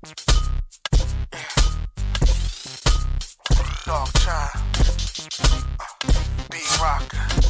Dog child. B-Rock.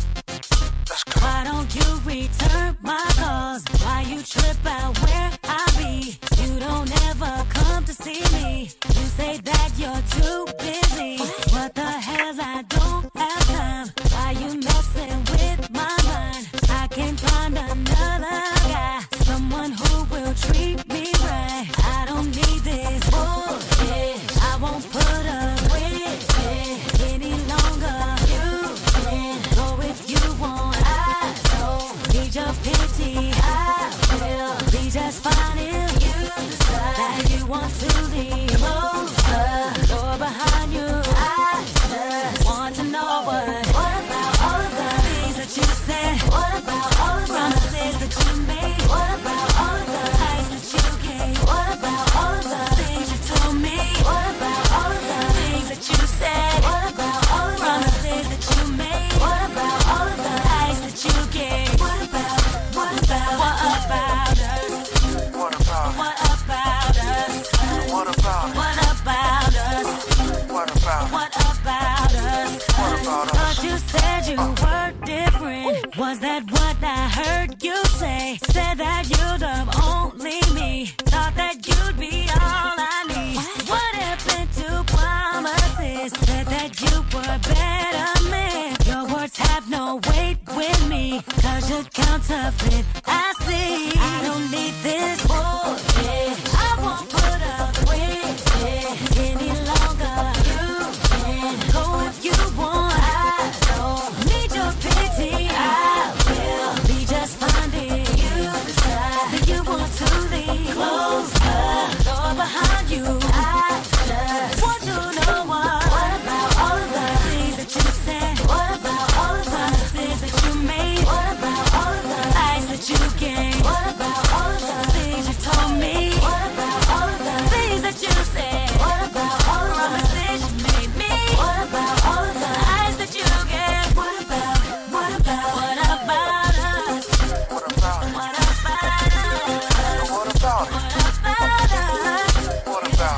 Let's go. Why don't you return my calls? Why you trip out where I be? You don't ever come to see me. You say that you're too busy. What the hell, I don't have time. Why you messing with my mind? I can find another guy, someone who will treat me right. I don't need this bullshit. I won't put up with it any longer. You can go if you want. I don't need your pity. I will be just fine if you decide that you want to leave. Close the door behind you. I just want to know what about all of the things that you said? What about all of the promises that you made? What about all of the lies that you gave? What about all of the things you told me? What about all of the things that you said? What about all of the promises that you made? What about all of the lies that you gave? What about us? What about us? What about us? What about What about us? What about What about us? What about us? Thought you said you were different. Was that what I heard you say? Said that you'd love only me. Thought that you'd be all I need. What happened to promises? Said that you were a better man. Your words have no weight with me, 'cause you're counterfeit. I see. I don't need this bullshit. I won't put up with it any longer. You can go if you want. I don't need your pity. I will be just fine if you decide that you want to leave. Close the door behind you. I just want to know what about all of the things that you said? What about all of the promises that you made? What about all of the lies that you gave? What about all of the things you told me? What about all of the things that you said? What about all of the promises you made me? What about all of the lies that you gave? What about us? What about What about us? What about What about us? What about What about us? What about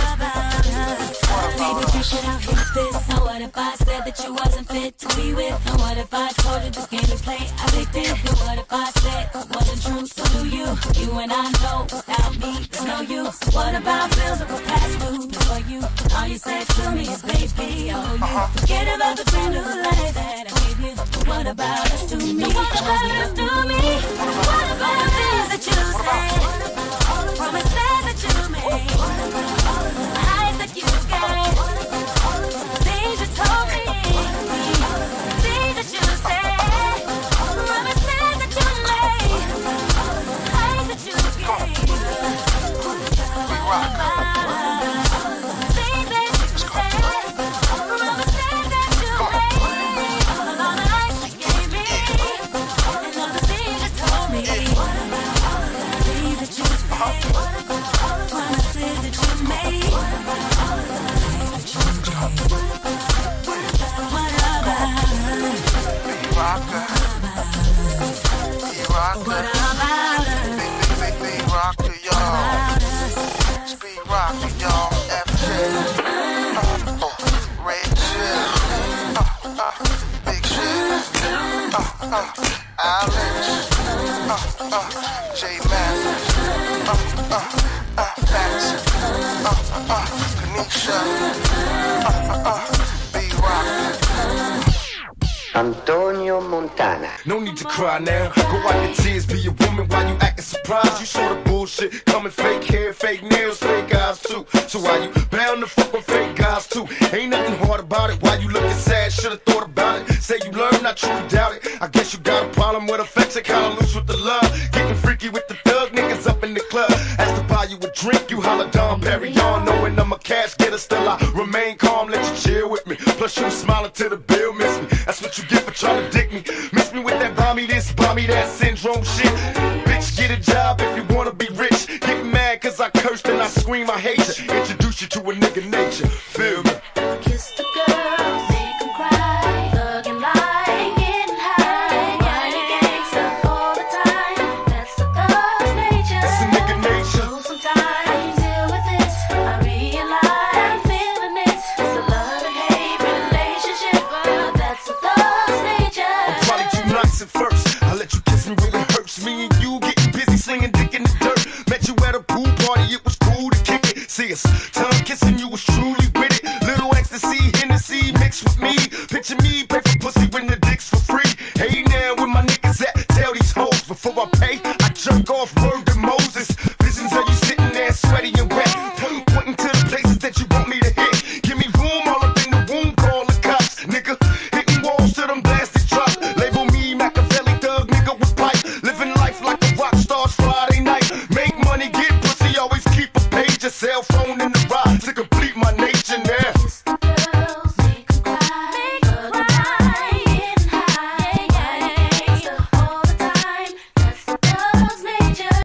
Baby, check it out, hit this. So what if I said that you wasn't fit to be with? And what if I told you this game you play, I picked it? And what if I said it wasn't true? So do you? You and I know without me, there's no use. What about bills that were past due for you? All you said to me is, baby, I owe you. Forget about the brand new life that I gave you. But what about us to me? What about us to me? What about the things that you said? Promises that you made? Lies that you gave? Things you told me? Things that you said? Promises that you made? Lies that you gave? B-Rock? Things that you said? Promises that you made? All the lies you gave me? And all the things you told me? What about all of the things that you said? What about all the promises that you made? What about all of the lies that you gave? What about us? B-Rocker. B-Rocker. What about us? B-Rocker, y'all. It's B-Rocker, y'all. FJ. Red shit. Big shit. Alex. J-Mathis. Max. Kanisha. B-Rocker. Antonio Montana. No need to cry now. Go wipe your tears, be a woman while you acting surprised. You saw the bullshit coming, fake hair, fake nails, fake eyes too. So why you bound to fuck with fake guys too? Ain't nothing hard about it. Why you looking sad? Should've thought about it. Say you learned, I truly doubt it. I guess you got a problem with affection, kinda loose with the love. Getting freaky with the thug niggas up in the club. Asked to buy you a drink, you holla Dom Perignon. Knowing I'm a cash getter, still I remain calm. Let you chill with me. Plus you smiling to the bill, miss me. That's what you get for trying to dick me. Miss me with that buy me this, buy me that syndrome shit. Bitch, get a job if you wanna be rich. Get mad cause I cursed and I scream I hate you. Introduce you to a nigga nature. Feel me? Kiss the girls, make them cry. Thug and lie, getting high. Whining gangsta all the time. That's the thug's nature. That's a nigga nature. So sometimes I can deal with dirt. Met you at a pool party, it was cool to kick it. See us